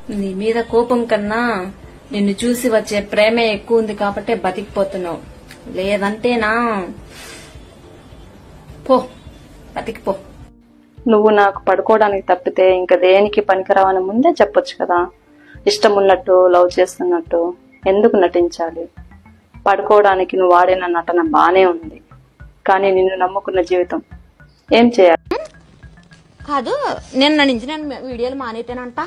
నీ మీద కోపం కన్నా నిన్ను చూసి వచ్చే ప్రేమే ఎక్కువ ఉంది కాబట్టి బతికిపోతున్నావు. లేదంటేనా పో, బతికిపో. నువ్వు నాకు పడుకోవడానికి తప్పితే ఇంకా దేనికి పనికిరావని ముందే చెప్పొచ్చు కదా. ఇష్టం ఉన్నట్టు లవ్ చేస్తున్నట్టు ఎందుకు నటించాలి? పడుకోవడానికి నువ్వు వాడిన నటన బానే ఉంది, కానీ నిన్ను నమ్ముకున్న జీవితం ఏం చేయాలి? కాదు, నిన్న నుంచి నేను వీడియోలు మానేతానంట.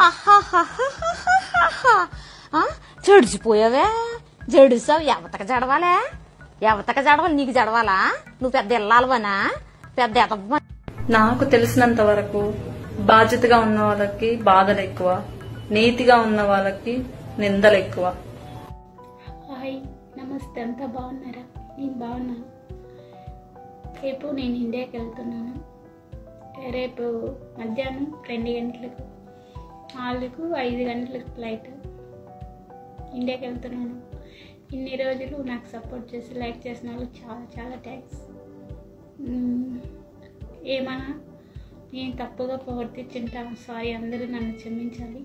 జడిసిపోయావే, జడిసావు. ఎవతక జడవాలే, ఎవతక జడవాలి. నీకు జడవాలా? నువ్వు పెద్ద ఇల్లాలవనా? పెద్ద ఎదవ్వ. నాకు తెలిసినంత వరకు బాధ్యతగా ఉన్న వాళ్ళకి బాధలు ఎక్కువ, నీతిగా ఉన్న వాళ్ళకి నిందలు ఎక్కువ. హాయ్, నమస్తే. అంతా బాగున్నారా? నేను బాగున్నాను. రేపు నేను ఇండియాకి వెళ్తున్నాను. రేపు మధ్యాహ్నం 2 గంటలకు, 4కు 5 గంటలకు ఫ్లైట్. ఇండియాకి వెళ్తున్నాను. ఇన్ని రోజులు నాకు సపోర్ట్ చేసి లైక్ చేసిన వాళ్ళు చాలా చాలా థ్యాంక్స్. ఏమన్నా నేను తప్పుగా ప్రవర్తించుంటాను, సారీ. అందరూ నన్ను క్షమించాలి.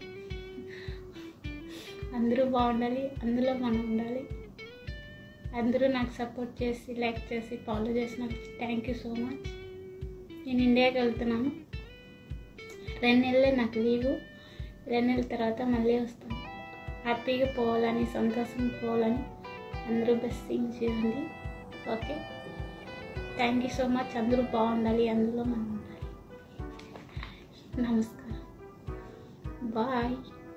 అందరూ బాగుండాలి, అందులో మనం ఉండాలి. అందరూ నాకు సపోర్ట్ చేసి లైక్ చేసి ఫాలో చేసిన థ్యాంక్ యూ సో మచ్. నేను ఇండియాకి వెళ్తున్నాను. 2 నెలలే నాకు లీవు. 2 నెలల తర్వాత మళ్ళీ వస్తాను. హ్యాపీగా పోవాలని, సంతోషంగా పోవాలని అందరూ బ్లెస్సింగ్ చేయండి. Okay, thank you so much. అందరూ బాగుండాలి, అందులో మనం ఉండాలి. నమస్కారం, బాయ్.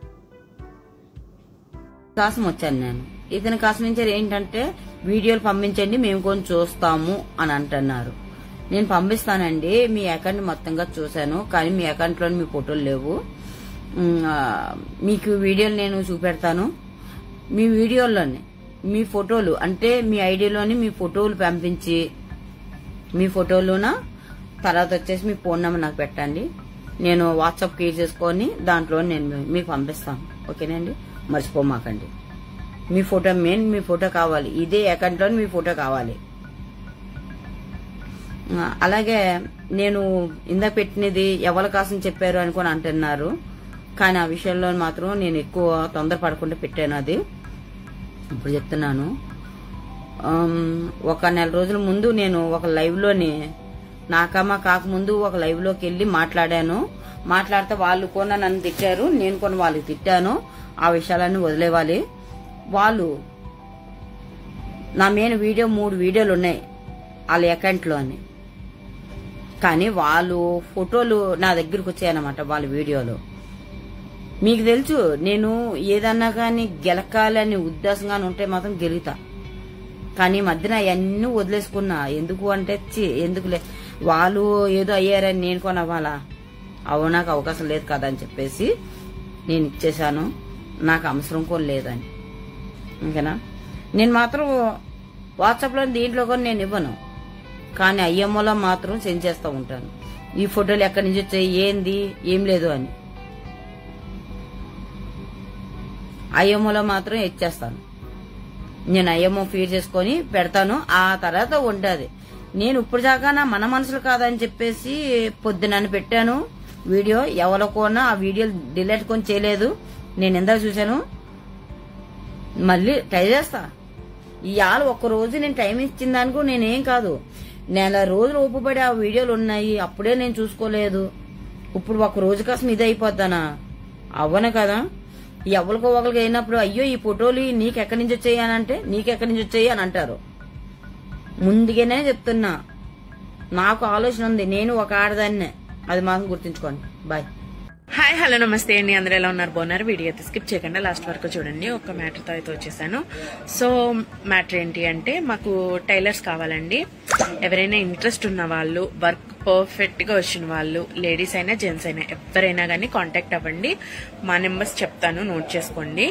కోసం వచ్చాను నేను. ఇతని కోసం నుంచి ఏంటంటే వీడియోలు పంపించండి, మేము కొంచెం చూస్తాము అని అంటున్నారు. నేను పంపిస్తానండి. మీ అకౌంట్ మొత్తంగా చూశాను, కానీ మీ అకౌంట్ లో మీ ఫోటోలు లేవు. మీకు వీడియోలు నేను చూపెడతాను. మీ వీడియోల్లోని మీ ఫోటోలు అంటే మీ ఐడిలోని మీ ఫోటోలు పంపించి, మీ ఫోటోలోన తర్వాత వచ్చేసి మీ ఫోన్ నెంబర్ నాకు పెట్టండి. నేను వాట్సాప్ క్రియేట్ చేసుకొని దాంట్లో నేను మీకు పంపిస్తాను. ఓకేనండి, మర్చిపోమాకండి. మీ ఫోటో మెయిన్, మీ ఫోటో కావాలి. ఇదే అకౌంట్లో మీ ఫోటో కావాలి. అలాగే నేను ఇందాక పెట్టినది ఎవరి కోసం చెప్పారు అనుకుని అంటున్నారు, కానీ ఆ విషయంలో మాత్రం నేను ఎక్కువ తొందరపడకుండా పెట్టాను. అది ఇప్పుడు చెప్తున్నాను. ఒక 1 నెల రోజుల ముందు నేను ఒక లైవ్ లోని నాకమ్మ కాకముందు ఒక లైవ్ లోకి వెళ్ళి మాట్లాడాను. మాట్లాడితే వాళ్ళు కూడా నన్ను తిట్టారు, నేను కూడా వాళ్ళకి తిట్టాను. ఆ విషయాలన్నీ వదిలేవాలి. వాళ్ళు నా మెయిన్ వీడియో 3 వీడియోలు ఉన్నాయి వాళ్ళ అకౌంట్ లో అని, కానీ వాళ్ళు ఫోటోలు నా దగ్గరకు వచ్చాయన్నమాట. వాళ్ళ వీడియోలో మీకు తెలుసు, నేను ఏదన్నా కానీ గెలకాలని ఉద్దేశంగానే ఉంటే మాత్రం గెలుగుతా. కానీ మధ్యన అవన్నీ వదిలేసుకున్నా. ఎందుకు అంటే ఎందుకులే, వాళ్ళు ఏదో అయ్యారని నేను కొనవ్వాలా? నాకు అవకాశం లేదు కదా అని చెప్పేసి నేను ఇచ్చేసాను. నాకు అవసరం కూడా లేదని. ఓకేనా? నేను మాత్రం వాట్సాప్లో దీంట్లో కూడా నేను ఇవ్వను, కానీ ఐఎంఓలో మాత్రం సెండ్ చేస్తూ ఉంటాను. ఈ ఫోటోలు ఎక్కడి నుంచి వచ్చాయి, ఏంది, ఏం లేదు అని ఐఎంఓలో మాత్రం ఇచ్చేస్తాను. నేను ఐఎంఓ ఫీడ్ చేసుకొని పెడతాను. ఆ తర్వాత ఉండదు. నేను ఇప్పుడు దాకా మన మనసులు కాదని చెప్పేసి పొద్దునని పెట్టాను వీడియో. ఎవరికోనా ఆ వీడియో డిలీట్ కొని చేయలేదు. నేను ఎందాక చూశాను, మళ్ళీ ట్రై చేస్తా. ఇవాళ ఒక్కరోజు నేను టైం ఇచ్చిన దానికి నేనేం కాదు, 1 నెల రోజులు ఊపిపడి ఆ వీడియోలు ఉన్నాయి. అప్పుడే నేను చూసుకోలేదు. ఇప్పుడు ఒక రోజు కోసం ఇది అయిపోతానా? అవ్వను కదా. ఎవరికో ఒకరికి అయినప్పుడు అయ్యో ఈ ఫోటోలు నీకెక్కడి నుంచి వచ్చాయి అని అంటే, నీకెక్కడి నుంచి వచ్చాయి అని అంటారు. ముందుగానే చెప్తున్నా, నాకు ఆలోచన ఉంది, నేను ఒక ఆడదాన్నే. అది మాత్రం గుర్తుంచుకోండి. బాయ్. హాయ్, హలో, నమస్తే అండి. అందరూ ఎలా ఉన్నారు? బాగున్నారు? వీడియో అయితే స్కిప్ చేయకుండా లాస్ట్ వరకు చూడండి. ఒక మ్యాటర్తో అయితే వచ్చేసాను. సో మ్యాటర్ ఏంటి అంటే, మాకు టైలర్స్ కావాలండి. ఎవరైనా ఇంట్రెస్ట్ ఉన్న వాళ్ళు, వర్క్ పర్ఫెక్ట్ గా వచ్చిన వాళ్ళు, లేడీస్ అయినా జెంట్స్ అయినా ఎవరైనా కానీ కాంటాక్ట్ అవ్వండి. మా నెంబర్స్ చెప్తాను, నోట్ చేసుకోండి.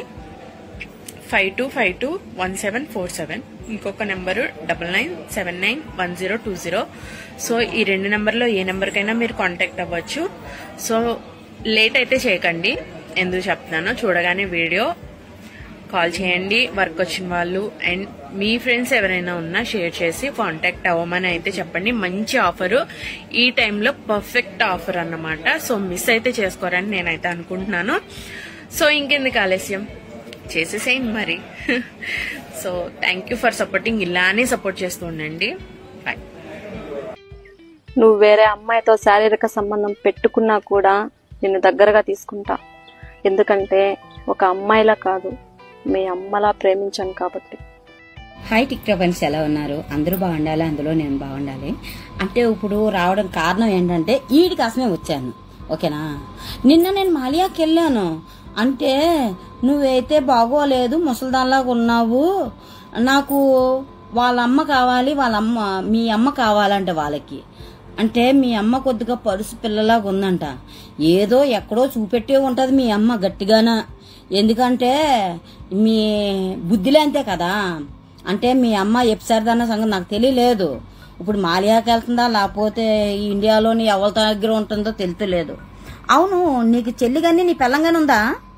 52521747, ఇంకొక నెంబరు 99791020. సో ఈ 2 నెంబర్లో ఏ నెంబర్కైనా మీరు కాంటాక్ట్ అవ్వచ్చు. సో లేట్ అయితే చేయకండి. ఎందుకు చెప్తున్నానో చూడగానే వీడియో కాల్ చేయండి వర్క్ వచ్చిన వాళ్ళు. అండ్ మీ ఫ్రెండ్స్ ఎవరైనా ఉన్నా షేర్ చేసి కాంటాక్ట్ అవ్వమని అయితే చెప్పండి. మంచి ఆఫరు, ఈ టైంలో పర్ఫెక్ట్ ఆఫర్ అన్నమాట. సో మిస్ అయితే చేసుకోరని నేనైతే అనుకుంటున్నాను. సో ఇంకెందుకు ఆలస్యం, చేసేసేయండి మరి. So thank you for supporting. ఇలానే సపోర్ట్ చేస్తూ ఉండండి. బాయ్. నువ్వు వేరే అమ్మాయితో శారీరక సంబంధం పెట్టుకున్నా కూడా నిన్ను దగ్గరగా తీసుకుంటా. ఎందుకంటే ఒక అమ్మాయిలా కాదు, మీ అమ్మలా ప్రేమించాను కాబట్టి. హాయ్ టిక్టాక్ ఫ్రెండ్స్, ఎలా ఉన్నారు? అందరూ బాగుండాలి, అందులో నేను బాగుండాలి. అంటే ఇప్పుడు రావడం కారణం ఏంటంటే వీడి కోసమే వచ్చాను, ఓకేనా? నిన్న నేను మాలియాకి వెళ్ళాను. అంటే నువ్వైతే బాగోలేదు, ముసలిదాన్లాగా ఉన్నావు, నాకు వాళ్ళ అమ్మ కావాలి, మీ అమ్మ కావాలంట వాళ్ళకి. అంటే మీ అమ్మ కొద్దిగా పరుసు పిల్లలాగా ఉందంట. ఏదో ఎక్కడో చూపెట్టే ఉంటది మీ అమ్మ గట్టిగాన. ఎందుకంటే మీ బుద్ధిలే అంతే కదా. అంటే మీ అమ్మ ఎప్సరిదన్న సంగతి నాకు తెలియలేదు. ఇప్పుడు మాలియాకి వెళ్తుందా లేకపోతే ఇండియాలోని ఎవరి దగ్గర ఉంటుందో తెలుతులేదు. అవును, నీకు చెల్లి కానీ నీ పిల్లంగానే ఉందా?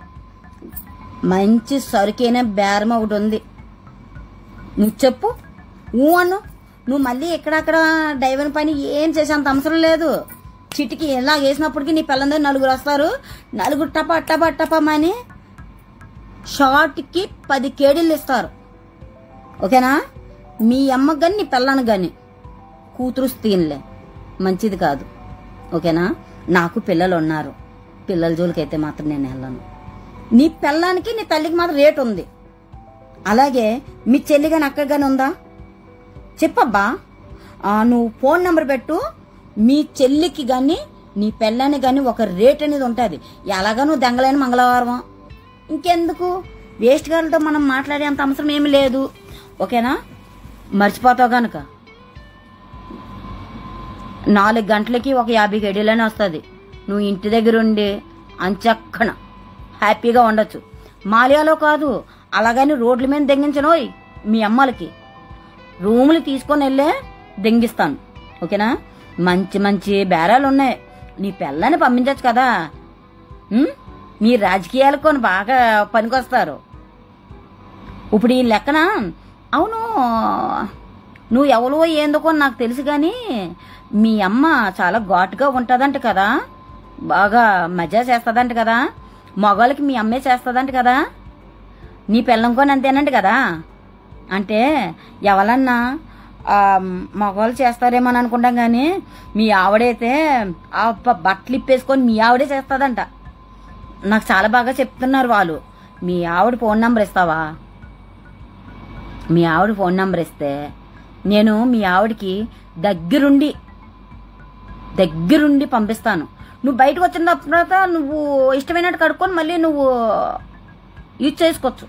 మంచి సరుకైన బేరం ఒకటి ఉంది, నువ్వు చెప్పు. అను, నువ్వు మళ్ళీ ఎక్కడక్కడ డైవర్ పని ఏం చేసేంత అవసరం లేదు. చిటికి ఎలా వేసినప్పటికీ నీ పిల్లందరూ 4 వస్తారు. 4 టపమని షార్ట్కి 10 కేడీలు ఇస్తారు, ఓకేనా? మీ అమ్మకు కానీ నీ పిల్లానికి కానీ కూతురు తీనలే, మంచిది కాదు, ఓకేనా? నాకు పిల్లలు ఉన్నారు, పిల్లల జోలికైతే మాత్రం నేను వెళ్ళను. నీ పిల్లానికి నీ తల్లికి మాత్రం రేటు ఉంది. అలాగే మీ చెల్లి కానీ అక్క కానీ ఉందా చెప్పబ్బా. నువ్వు ఫోన్ నెంబర్ పెట్టు, మీ చెల్లికి కానీ నీ పిల్లని కానీ ఒక రేట్ అనేది ఉంటుంది. ఎలాగా నువ్వు దెంగలేని మంగళవారం. ఇంకెందుకు వేస్ట్ గారితో మనం మాట్లాడేంత అవసరం ఏమి లేదు, ఓకేనా? మర్చిపోతావు గనక 4 గంటలకి ఒక 50 కేడీలనే వస్తుంది. నువ్వు ఇంటి దగ్గర ఉండి అంచక్కన హ్యాపీగా ఉండొచ్చు. మాలియాలో కాదు, అలాగని రోడ్ల మీద దెంగించనోయ్. మీ అమ్మలకి రూములు తీసుకొని వెళ్ళే దెంగిస్తాను, ఓకేనా? మంచి మంచి బేరాలు ఉన్నాయి. నీ పిల్లని పంపించచ్చు కదా. మీ రాజకీయాలకు కొన్ని బాగా పనికొస్తారు. ఇప్పుడు ఈ లెక్కన అవును, నువ్వు ఎవరో ఏందుకో నాకు తెలుసు కానీ మీ అమ్మ చాలా ఘాటుగా ఉంటుందంట కదా, బాగా మజా చేస్తుందంట కదా, మగవాళ్ళకి మీ అమ్మే చేస్తుందంట కదా, నీ పిల్లంకొని అంతేనంట కదా. అంటే ఎవరన్నా మగవాళ్ళు చేస్తారేమని అనుకుంటాం కానీ మీ ఆవిడైతే బట్టలు ఇప్పేసుకొని మీ ఆవిడే చేస్తుందంట. నాకు చాలా బాగా చెప్తున్నారు వాళ్ళు. మీ ఆవిడ ఫోన్ నెంబర్ ఇస్తావా? మీ ఆవిడ ఫోన్ నెంబర్ ఇస్తే నేను మీ ఆవిడకి దగ్గరుండి పంపిస్తాను. నువ్వు బయటకు వచ్చిన తర్వాత నువ్వు ఇష్టమైనట్టు కడుక్కొని మళ్ళీ నువ్వు యూజ్ చేసుకోవచ్చు.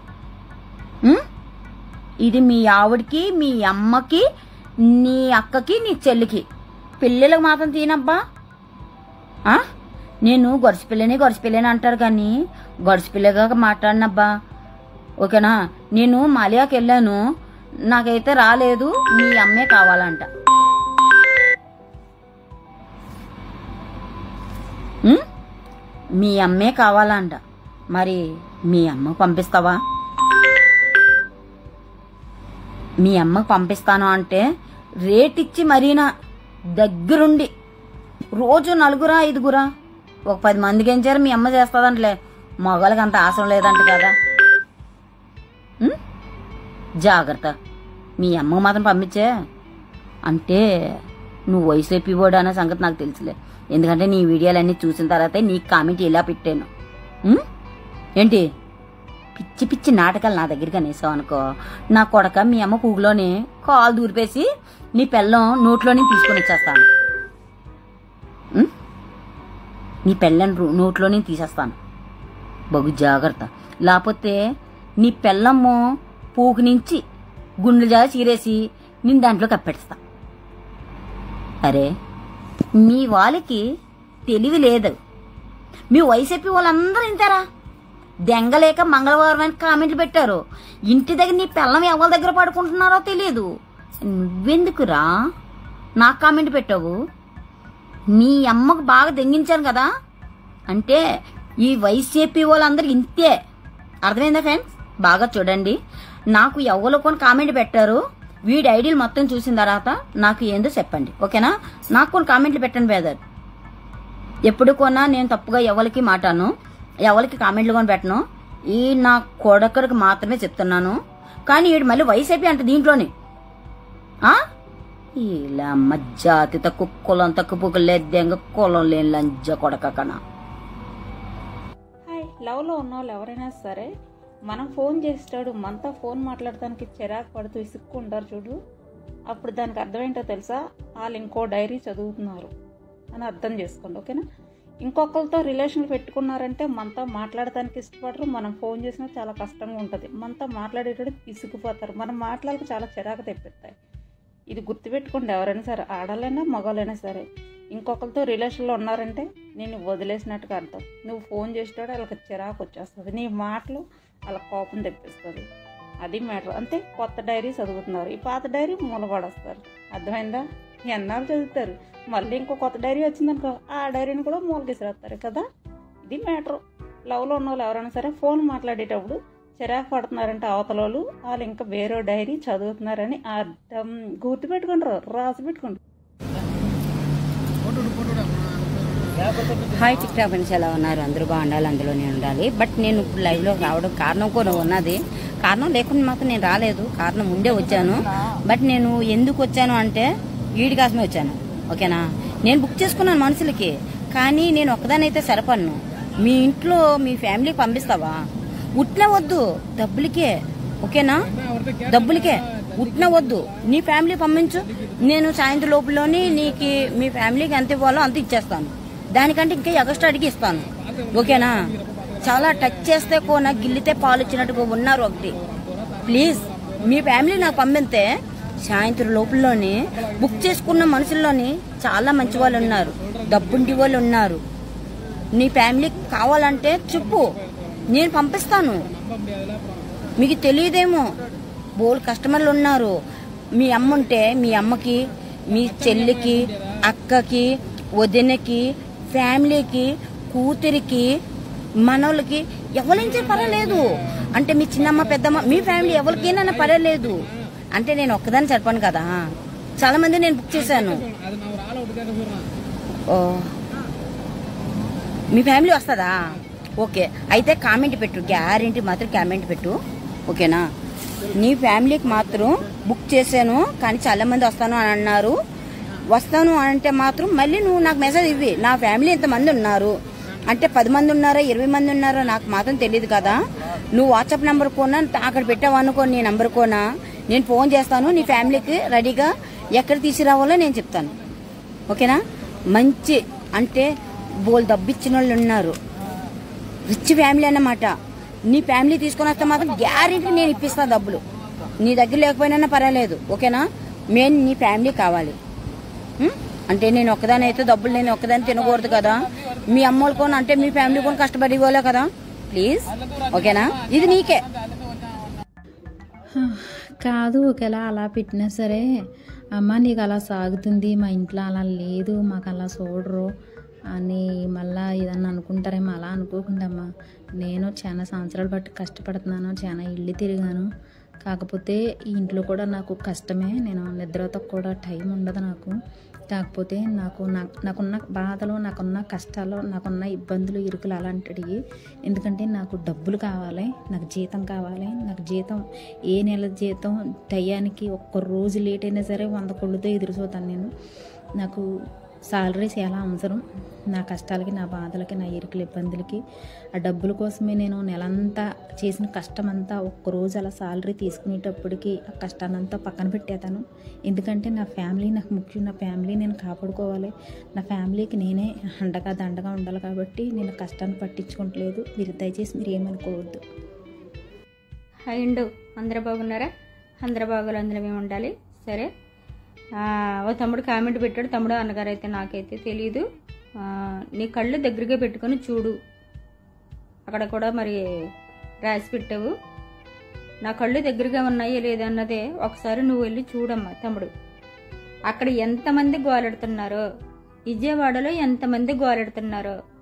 ఇది మీ ఆవిడకి, మీ అమ్మకి, నీ అక్కకి, నీ చెల్లికి. పిల్లలకు మాత్రం తీనబ్బా. నేను గొరసిపిల్లని అంటారు కానీ గొరసిపిల్లగా మాట్లాడినబ్బా, ఓకేనా? నేను మాలియాకి వెళ్ళాను, నాకైతే రాలేదు, మీ అమ్మే కావాలంట. మీ అమ్మే కావాలంట. మరి మీ అమ్మకు పంపిస్తావా? మీ అమ్మకు పంపిస్తాను అంటే రేట్ ఇచ్చి మరీనా దగ్గరుండి రోజు 4 5 ఒక 10 మందికి ఎంచారు మీ అమ్మ చేస్తుందంటలే. మగవాళ్ళకి అంత ఆశం లేదంట కదా. జాగ్రత్త, మీ అమ్మకు మాత్రం పంపించే. అంటే నువ్వు వైసీపీ ఓడు అనే సంగతి నాకు తెలుసులే. ఎందుకంటే నీ వీడియోలన్నీ చూసిన తర్వాత నీకు కామెంట్ ఇలా పెట్టాను. ఏంటి పిచ్చి పిచ్చి నాటకాలు నా దగ్గరికి అనేసావు అనుకో, నా కొడక మీ అమ్మ కూగులోనే కాలు దూరిపేసి నీ పెళ్ళం నోట్లోనే తీసుకొని వచ్చేస్తాను. నీ పెళ్ళని నోట్లోనే తీసేస్తాను, బగు జాగ్రత్త. లేకపోతే నీ పెళ్ళమ్మ పూకు నుంచి గుండెలు జాగా చీరేసి నేను దాంట్లో కప్పెడతా. అరే మీ వాళ్ళకి తెలివి లేదు. మీ వైసీపీ వాళ్ళందరూ ఇంతేరా, దెంగలేక మంగళవారం అని కామెంట్లు పెట్టారు. ఇంటి దగ్గర నీ పిల్లం ఎవరి దగ్గర పడుకుంటున్నారో తెలియదు. నువ్వెందుకురా నాకు కామెంట్ పెట్టావు? మీ అమ్మకు బాగా దెంగించాను కదా. అంటే ఈ వైసీపీ వాళ్ళందరూ ఇంతే, అర్థమైందా ఫ్రెండ్స్? బాగా చూడండి. నాకు ఎవరో కొన్ని కామెంట్ పెట్టారు, వీడి ఐడియాలు మొత్తం చూసిన తర్వాత నాకు ఏందో చెప్పండి, ఓకేనా? నాకు కొన్ని కామెంట్లు పెట్టండి బ్రదర్. ఎప్పుడు కొన్నా నేను తప్పుగా ఎవరికి మాటాను. ఎవరికి కామెంట్లు కొని పెట్టను. ఈ నా కొడకరికి మాత్రమే చెప్తున్నాను. కానీ ఈడు మళ్ళీ వయసు అయిపోయి అంటే దీంట్లోనే ఇలా మజ్జాతి తక్కువ కులం తక్కువ పుక్కులేద్దేంగ కులం లేని లంజ కొడక కన్నా. హాయ్, లవ్లో ఉన్న వాళ్ళు ఎవరైనా సరే మనం ఫోన్ చేస్తాడు మనతో ఫోన్ మాట్లాడటానికి చిరాకు పడుతూ ఇసుక్కుంటారు చూడు, అప్పుడు దానికి అర్థం ఏంటో తెలుసా? వాళ్ళు ఇంకో డైరీ చదువుతున్నారు అని అర్థం చేసుకోండి, ఓకేనా? ఇంకొకరితో రిలేషన్లు పెట్టుకున్నారంటే మనతో మాట్లాడటానికి ఇష్టపడరు. మనం ఫోన్ చేసినా చాలా కష్టంగా ఉంటుంది. మనతో మాట్లాడేటప్పుడు ఇసుకుపోతారు. మనం మాట్లాడక చాలా చిరాకు తెప్పిస్తాయి. ఇది గుర్తుపెట్టుకోండి, ఎవరైనా సరే, ఆడలైనా మగవాళ్ళైనా సరే. ఇంకొకరితో రిలేషన్లో ఉన్నారంటే నేను వదిలేసినట్టుగా అర్థం. నువ్వు ఫోన్ చేసేటప్పుడు వాళ్ళకి చిరాకు వచ్చేస్తుంది, నీ మాటలు వాళ్ళ కోపం తెప్పిస్తుంది. అది మ్యాటర్. అంతే, కొత్త డైరీ చదువుతున్నారు, ఈ పాత డైరీ మూలపడేస్తారు. అర్థమైందా? ఎన్నాళ్ళు చదువుతారు, మళ్ళీ ఇంకో కొత్త డైరీ వచ్చిందనుకో ఆ డైరీని కూడా మూలకేసేస్తారు కదా. ఇది మ్యాటర్. లవ్లో ఉన్న వాళ్ళు ఎవరైనా సరే ఫోన్ మాట్లాడేటప్పుడు చిరాకు పడుతున్నారంటే అవతల వాళ్ళు ఇంకా వేరే డైరీ చదువుతున్నారని అర్థం. గుర్తుపెట్టుకోండి, రాసి పెట్టుకోండి. హాయ్ టిక్ టాక్ ఫ్రెండ్స్, ఎలా ఉన్నారు? అందరూ బాగుండాలి, అందులోనే ఉండాలి. బట్ నేను ఇప్పుడు లైవ్లో రావడం కారణం కూడా ఉన్నది. కారణం లేకుండా మాత్రం నేను రాలేదు, కారణం ముందే వచ్చాను. బట్ నేను ఎందుకు వచ్చాను అంటే వీడి కోసమే వచ్చాను, ఓకేనా? నేను బుక్ చేసుకున్నాను మనుషులకి, కానీ నేను ఒక్కదానైతే సరిపడను. మీ ఇంట్లో మీ ఫ్యామిలీకి పంపిస్తావా? ఉట్న వద్దు, డబ్బులకే, ఓకేనా? డబ్బులకే ఉట్న వద్దు, నీ ఫ్యామిలీ పంపించు. నేను సాయంత్రం లోపలలోని నీకు మీ ఫ్యామిలీకి ఎంత ఇవ్వాలో అంత ఇచ్చేస్తాను. దానికంటే ఇంకా ఎగస్ట్రా అడిగి ఇస్తాను, ఓకేనా? చాలా టచ్ చేస్తే కోన గిల్లితే పాలు వచ్చినట్టుగా ఉన్నారు ఒకటి. ప్లీజ్ మీ ఫ్యామిలీ నాకు పంపితే సాయంత్రం లోపలలోని బుక్ చేసుకున్న మనుషుల్లోని చాలా మంచి వాళ్ళు ఉన్నారు, డబ్బుంటి వాళ్ళు ఉన్నారు. నీ ఫ్యామిలీకి కావాలంటే చెప్పు, నేను పంపిస్తాను. మీకు తెలియదేమో, బోల్ కస్టమర్లు ఉన్నారు. మీ అమ్మ ఉంటే మీ అమ్మకి, మీ చెల్లికి, అక్కకి, వదినకి, ఫ్యామిలీకి, కూతురికి, మనోళ్ళకి ఎవరైనా పర్వాలేదు. అంటే మీ చిన్నమ్మ పెద్దమ్మ మీ ఫ్యామిలీ ఎవరికైనా పర్వాలేదు. అంటే నేను ఒక్కదాన్ని సరిపోను కదా, చాలా మంది నేను బుక్ చేశాను. మీ ఫ్యామిలీ వస్తుందా? ఓకే, అయితే కామెంట్ పెట్టు, గ్యారెంటీ మాత్రం కామెంట్ పెట్టు, ఓకేనా? నీ ఫ్యామిలీకి మాత్రం బుక్ చేశాను, కానీ చాలా మంది వస్తాను అని అన్నారు. వస్తాను అంటే మాత్రం మళ్ళీ నువ్వు నాకు మెసేజ్ ఇవ్వి, నా ఫ్యామిలీ ఎంతమంది ఉన్నారు అంటే 10 మంది ఉన్నారో 20 మంది ఉన్నారో నాకు మాత్రం తెలియదు కదా. నువ్వు వాట్సాప్ నెంబర్ కోనా అక్కడ పెట్టావు అనుకో, నీ నెంబర్ కోనా నేను ఫోన్ చేస్తాను. నీ ఫ్యామిలీకి రెడీగా ఎక్కడ తీసుకురావాలో నేను చెప్తాను, ఓకేనా? మంచి అంటే బోల్ డబ్బిచ్చిన వాళ్ళు ఉన్నారు, రిచ్ ఫ్యామిలీ అన్నమాట. నీ ఫ్యామిలీ తీసుకొని వస్తే మాత్రం గ్యారెంటీ నేను ఇప్పిస్తాను డబ్బులు. నీ దగ్గర లేకపోయినా పర్వాలేదు, ఓకేనా? మెయిన్ నీ ఫ్యామిలీ కావాలి. అంటే నేను ఒక్కదాని అయితే డబ్బులు నేను ఒక్కదాన్ని తినకూడదు కదా. మీ అమ్మోళ్ళు కొని అంటే మీ ఫ్యామిలీ కొని కష్టపడి పోలే కదా. ప్లీజ్, ఓకేనా? ఇది నీకే కాదు. ఒకవేళ అలా పెట్టినా సరే, అమ్మ నీకు అలా సాగుతుంది, మా ఇంట్లో అలా లేదు, మాకు అలా చూడరు అని మళ్ళీ ఏదన్నా అనుకుంటారేమో. అలా అనుకోకుండా అమ్మా, నేను చాలా సంవత్సరాలు బట్టి కష్టపడుతున్నాను, చాలా ఇల్లు తిరిగాను. కాకపోతే ఈ ఇంట్లో కూడా నాకు కష్టమే, నేను నిద్రతో కూడా టైం ఉండదు నాకు. కాకపోతే నాకున్న బాధలు, నాకున్న కష్టాలు, నాకున్న ఇబ్బందులు, ఇరుకులు అలాంటివి. ఎందుకంటే నాకు డబ్బులు కావాలి, నాకు జీతం కావాలి. నాకు జీతం ఏ నెల జీతం టయానికి ఒక్క రోజు లేట్ అయినా సరే 100 కొళ్ళుతో ఎదురు చూస్తాను నేను. నాకు సాలరీ చాలా అవసరం, నా కష్టాలకి, నా బాధలకి, నా ఇరుకుల ఇబ్బందులకి. ఆ డబ్బుల కోసమే నేను నెలంతా చేసిన కష్టం అంతా ఒక్కరోజు అలా సాలరీ తీసుకునేటప్పటికి ఆ కష్టాన్నంతా పక్కన పెట్టేతాను. ఎందుకంటే నా ఫ్యామిలీ నాకు ముఖ్యం, నా ఫ్యామిలీ నేను కాపాడుకోవాలి, నా ఫ్యామిలీకి నేనే అండగా దండగా ఉండాలి. కాబట్టి నేను కష్టాన్ని పట్టించుకోవట్లేదు. మీరు దయచేసి మీరు ఏమనుకోవద్దు. హాయ్ అండు, అందరూ బాగున్నారా? అందరూ బాగోలు, అందరమే ఉండాలి. సరే, ఓ తమ్ముడు కామెంట్ పెట్టాడు. తమ్ముడు అన్నగారు అయితే నాకైతే తెలీదు. నీ కళ్ళు దగ్గరగా పెట్టుకొని చూడు, అక్కడ కూడా మరి రాసి పెట్టావు. నా కళ్ళు దగ్గరగా ఉన్నాయో లేదన్నదే ఒకసారి నువ్వు వెళ్ళి చూడమ్మా తమ్ముడు. అక్కడ ఎంతమంది గోలెడుతున్నారో, విజయవాడలో ఎంతమంది గోలెడుతున్నారో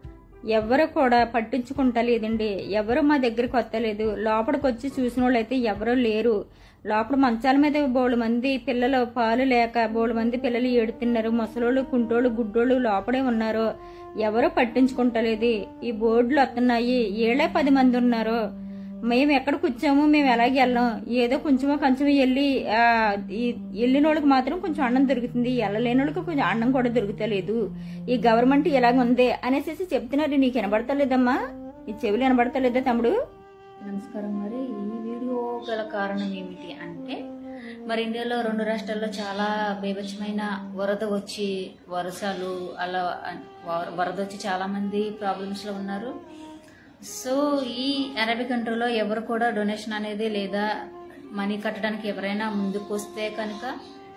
ఎవరు కూడా పట్టించుకుంటలేదండి. ఎవరు మా దగ్గరికి వస్తలేదు. లోపలికి వచ్చి చూసిన వాళ్ళు అయితే ఎవరూ లేరు. లోపల మంచాల మీద బోళ్ళు మంది పిల్లలు పాలు లేక బోళ్ళు మంది పిల్లలు ఏడుతున్నారు. ముసలోళ్ళు, కుంటోళ్ళు, గుడ్డోళ్ళు లోపలే ఉన్నారు. ఎవరూ పట్టించుకుంటలేదు. ఈ బోర్డులు వస్తున్నాయి, ఏళ్ళే 10 మంది ఉన్నారు. మేము ఎక్కడ కూర్చోము, మేము ఎలాగే వెళ్ళాం. ఏదో కొంచెమో వెళ్ళి వెళ్ళిన వాళ్ళకి మాత్రం కొంచెం అన్నం దొరుకుతుంది, వెళ్ళలేని వాళ్ళకి కొంచెం అన్నం కూడా దొరుకుతలేదు. ఈ గవర్నమెంట్ ఇలాగ ఉంది అనేసి చెప్తున్నారు. నీకు వినబడతలేదమ్మా? ఈ చెవులు వినబడతలేదా తమ్ముడు? నమస్కారం. మరి ఈ వీడియో గల కారణం ఏమిటి అంటే, మరి ఇండియాలో 2 రాష్ట్రాల్లో చాలా బీభత్సమైన వరద వచ్చి వర్షాలు అలా వరద వచ్చి చాలా మంది ప్రాబ్లమ్స్ లో ఉన్నారు. సో ఈ అరబిక్ కంట్రీలో ఎవరు కూడా డొనేషన్ అనేది లేదా మనీ కట్టడానికి ఎవరైనా ముందుకు వస్తే కనుక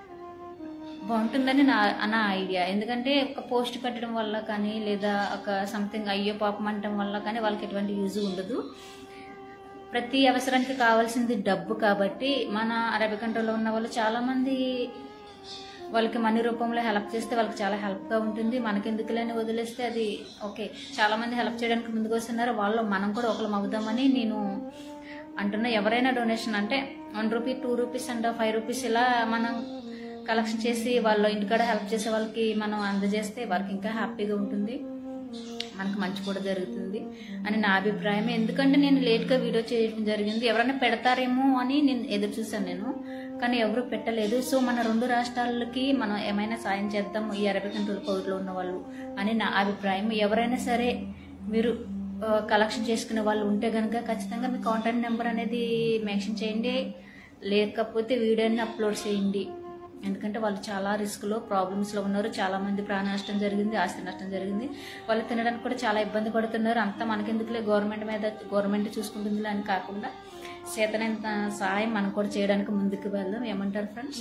బాగుంటుందని నా ఐడియా. ఎందుకంటే ఒక పోస్ట్ పెట్టడం వల్ల కానీ లేదా ఒక సంథింగ్ అయ్యో పాపం అనటం వల్ల కానీ వాళ్ళకి ఎటువంటి యూజ్ ఉండదు. ప్రతి అవసరానికి కావాల్సింది డబ్బు. కాబట్టి మన అరబిక్ కంట్రీలో ఉన్న వాళ్ళు చాలా మంది వాళ్ళకి మనీ రూపంలో హెల్ప్ చేస్తే వాళ్ళకి చాలా హెల్ప్గా ఉంటుంది. మనకెందుకులేని వదిలేస్తే అది ఓకే. చాలా మంది హెల్ప్ చేయడానికి ముందుకు వస్తున్నారు. వాళ్ళు మనం కూడా ఒకళ్ళం అవుదామని నేను అంటున్నా. ఎవరైనా డొనేషన్ అంటే 1 రూపీ, 2 రూపీస్ అండ్ 5 రూపీస్ ఇలా మనం కలెక్షన్ చేసి వాళ్ళ ఇంటికాడ హెల్ప్ చేసే వాళ్ళకి మనం అందజేస్తే వారికి ఇంకా హ్యాపీగా ఉంటుంది, మనకు మంచి కూడా జరుగుతుంది అని నా అభిప్రాయం. ఎందుకంటే నేను లేట్గా వీడియో చేయడం జరిగింది. ఎవరైనా పెడతారేమో అని నేను ఎదురు చూసాను కానీ ఎవరు పెట్టలేదు. సో మన 2 రాష్ట్రాలకి మనం ఏమైనా సాయం చేద్దాం ఈ అరబిక్ కంట్రీల పౌరులో ఉన్న వాళ్ళు అని నా అభిప్రాయం. ఎవరైనా సరే మీరు కలెక్షన్ చేసుకునే వాళ్ళు ఉంటే కనుక ఖచ్చితంగా మీ కాంటాక్ట్ నెంబర్ అనేది మెన్షన్ చేయండి, లేకపోతే వీడియోని అప్లోడ్ చేయండి. ఎందుకంటే వాళ్ళు చాలా రిస్క్లో ప్రాబ్లమ్స్లో ఉన్నారు. చాలా మంది ప్రాణ నష్టం జరిగింది, ఆస్తి నష్టం జరిగింది. వాళ్ళు తినడానికి కూడా చాలా ఇబ్బంది పడుతున్నారు. అంతా మనకెందుకులే, గవర్నమెంట్ చూసుకుంటుందిలే అని కాకుండా చేతనైన సహాయం మనం కూడా చేయడానికి ముందుకు వెళ్దాం. ఏమంటారు ఫ్రెండ్స్?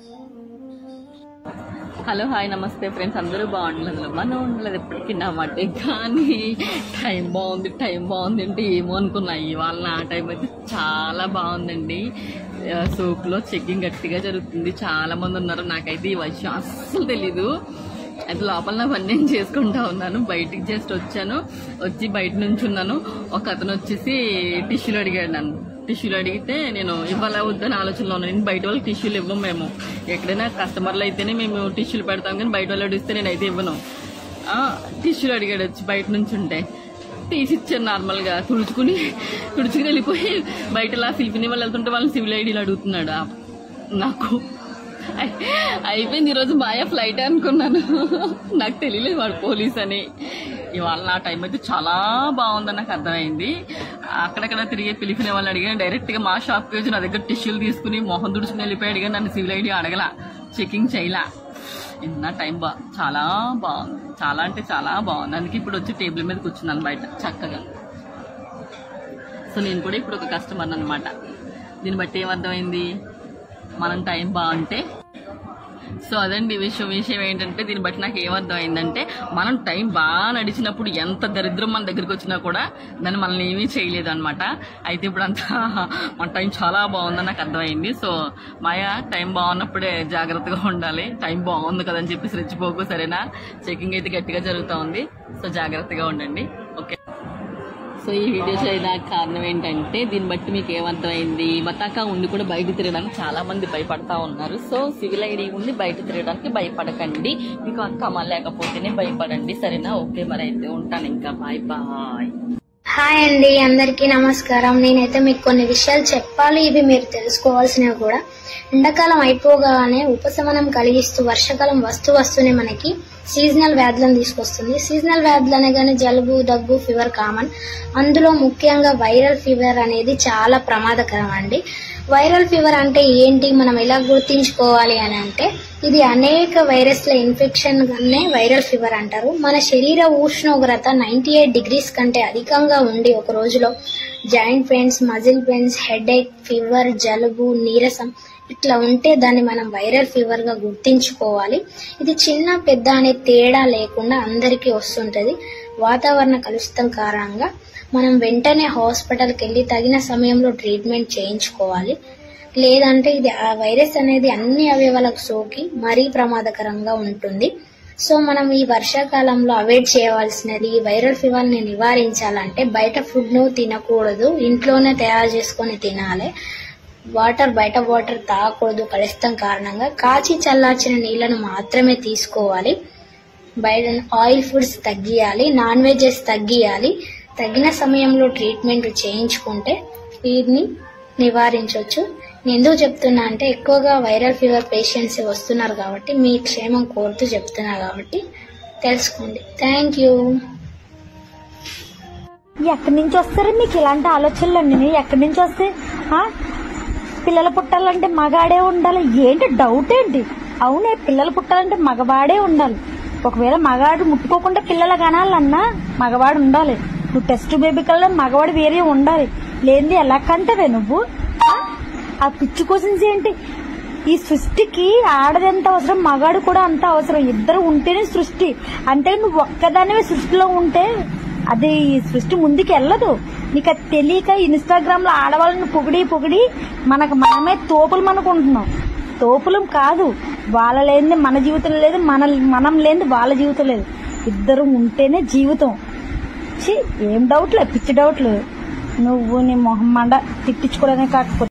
హలో, హాయ్, నమస్తే ఫ్రెండ్స్. అందరూ బాగుండలేదు, మనం ఉండలేదు ఎప్పటికీ నా మాట. కానీ టైం బాగుంది అంటే ఏమో అనుకున్నా. ఇవాళ నా టైం అయితే చాలా బాగుందండి. సోప్లో చెకింగ్ గట్టిగా జరుగుతుంది, చాలా మంది ఉన్నారు. నాకైతే ఈ విషయం అస్సలు తెలీదు. అయితే లోపల నా పని నేను చేసుకుంటా ఉన్నాను. బయటికి జస్ట్ వచ్చి బయట నుంచి ఉన్నాను. ఒక అతను వచ్చేసి టిష్యూలు అడిగాడు నన్ను. టిష్యూలు అడిగితే నేను ఇవ్వాలా వద్దని ఆలోచనలో ఉన్నాను. నేను బయట వాళ్ళకి టిష్యూలు ఇవ్వం. మేము ఎక్కడైనా కస్టమర్లు అయితేనే మేము టిష్యూలు పెడతాం, కానీ బయట వాళ్ళు అడిగితే నేనైతే ఇవ్వను. టిష్యూలు అడిగాడు వచ్చి బయట నుంచి ఉంటే తీసి ఇచ్చాను. నార్మల్గా తుడుచుకుని వెళ్ళిపోయి బయట ఇలా ఫిలిపిన్ వాళ్ళు వెళ్తుంటే వాళ్ళని సివిల్ ఐడీలు అడుగుతున్నాడు. నాకు అయిపోయింది ఈరోజు మాయా ఫ్లైట్ అనుకున్నాను. నాకు తెలియలేదు వాడు పోలీస్ అని. ఇవాళ నా టైం అయితే చాలా బాగుందని నాకు అర్థమైంది. అక్కడక్కడ తిరిగే పిలిపిన వాళ్ళని అడిగాను. డైరెక్ట్గా మా షాప్కి వచ్చి నా దగ్గర టిష్యూలు తీసుకుని మొహం తుడుచుకుని వెళ్ళిపోయాడు. కానీ నన్ను సివిల్ ఐడి అడగలా, చెకింగ్ చేయలా. నా టైం చాలా బాగుంది, చాలా అంటే చాలా బాగుంది. అందుకే ఇప్పుడు వచ్చి టేబుల్ మీద కూర్చున్నాను బయట చక్కగా. సో నేను కూడా ఇప్పుడు ఒక కస్టమర్ అనమాట. దీన్ని బట్టి ఏమర్థమైంది, మనం టైం బాగుంటే. సో అదండి విషయం ఏంటంటే, దీన్ని బట్టి నాకు ఏమర్థమైందంటే, మనం టైం బాగా నడిచినప్పుడు ఎంత దరిద్రం మన దగ్గరికి వచ్చినా కూడా దాన్ని మనల్ని ఏమీ చేయలేదు అనమాట. అయితే ఇప్పుడు అంతా మన టైం చాలా బాగుందని నాకు అర్థమైంది. సో మాయా, టైం బాగున్నప్పుడే జాగ్రత్తగా ఉండాలి. టైం బాగుంది కదని చెప్పేసి రెచ్చిపోకు, సరేనా? చెకింగ్ అయితే గట్టిగా జరుగుతూ ఉంది. సో జాగ్రత్తగా ఉండండి, ఓకే? సో ఈ వీడియో చేయడానికి కారణం ఏంటంటే, దీన్ని బట్టి మీకు ఏమర్థమైంది, బతాకా ఉండి కూడా బయట తిరగడానికి చాలా మంది భయపడతా ఉన్నారు. సో సివిల్ ఐడి ఉండి బయట తిరగడానికి భయపడకండి. మీకు అక్కమ్మ లేకపోతేనే భయపడండి, సరేనా? ఓకే, మరి అయితే ఉంటాను ఇంకా. Bye bye. హాయ్ అండి, అందరికీ నమస్కారం. నేనైతే మీకు కొన్ని విషయాలు చెప్పాలి, ఇవి మీరు తెలుసుకోవాల్సినవి కూడా. ఎండాకాలం అయిపోగానే ఉపశమనం కలిగిస్తూ వర్షాకాలం వస్తూనే మనకి సీజనల్ వ్యాధులను తీసుకొస్తుంది. సీజనల్ వ్యాధులు అనగానే జలుబు, దగ్గు, ఫీవర్ కామన్. అందులో ముఖ్యంగా వైరల్ ఫీవర్ అనేది చాలా ప్రమాదకరం అండి. వైరల్ ఫీవర్ అంటే ఏంటి, మనం ఎలా గుర్తించుకోవాలి అని అంటే, ఇది అనేక వైరస్ల ఇన్ఫెక్షన్ గానే వైరల్ ఫీవర్ అంటారు. మన శరీర ఉష్ణోగ్రత 98 degrees కంటే అధికంగా ఉండి ఒక రోజులో joint pains, muscle pains, headache, fever, జలుబు, నీరసం ఇట్లా ఉంటే దాన్ని మనం వైరల్ ఫీవర్ గా గుర్తించుకోవాలి. ఇది చిన్న పెద్ద అనే తేడా లేకుండా అందరికీ వస్తుంటది. వాతావరణ కలుషితం కారణంగా మనం వెంటనే హాస్పిటల్కి వెళ్ళి తగిన సమయంలో ట్రీట్మెంట్ చేయించుకోవాలి. లేదంటే ఇది ఆ వైరస్ అనేది అన్ని అవయవాలకు సోకి మరీ ప్రమాదకరంగా ఉంటుంది. సో మనం ఈ వర్షాకాలంలో అవాయిడ్ చేయవలసినది ఈ వైరల్ ఫీవర్ ని నివారించాలంటే బయట ఫుడ్ ను తినకూడదు, ఇంట్లోనే తయారు చేసుకొని తినాలి. బయట వాటర్ తాగకూడదు కలుషితం కారణంగా. కాచి చల్లార్చిన నీళ్లను మాత్రమే తీసుకోవాలి. బయట ఆయిల్ ఫుడ్స్ తగ్గియాలి, నాన్ వెజెస్ తగ్గియాలి. తగిన సమయంలో ట్రీట్మెంట్ చేయించుకుంటే వీటిని నివారించవచ్చు. నేను ఎందుకు చెప్తున్నా అంటే ఎక్కువగా వైరల్ ఫీవర్ పేషెంట్స్ వస్తున్నారు కాబట్టి మీ క్షేమం కోరుతూ చెప్తున్నా కాబట్టి తెలుసుకోండి. Thank you. ఎక్కడి నుంచి వస్తారు మీకు ఇలాంటి ఆలోచనలన్నీ? ఎక్కడి నుంచి వస్తాయి? పిల్లలు పుట్టాలంటే మగాడే ఉండాలి ఏంటి? డౌట్ ఏంటి? అవునే, పిల్లలు పుట్టాలంటే మగవాడే ఉండాలి. ఒకవేళ మగాడు ముట్టుకోకుండా పిల్లలు కనాలన్నా మగవాడు ఉండాలి. నువ్వు టెస్ట్ బేబీ కల్లా మగవాడు వేరే ఉండాలి. లేనిది ఎలా కంటవే నువ్వు? ఆ పిచ్చి క్వశ్చన్స్ ఏంటి? ఈ సృష్టికి ఆడది ఎంత అవసరం, మగాడు కూడా అంత అవసరం. ఇద్దరు ఉంటేనే సృష్టి. అంటే నువ్వు ఒక్కదానివే సృష్టిలో ఉంటే అది సృష్టి ముందుకు వెళ్ళదు. నీకు అది తెలియక ఇన్స్టాగ్రామ్ లో ఆడవాళ్ళని పొగిడి మనమే తోపులు అనుకుంటున్నాం. తోపులం కాదు. వాళ్ళ లేనిది మన జీవితం లేదు, మనం లేనిది వాళ్ళ జీవితం లేదు. ఇద్దరు ఉంటేనే జీవితం. ఏం డౌట్లే, పిచ్చి డౌట్లు. నువ్వు నీ మొహం మండ తిట్టించుకోవడమే కాకపోతే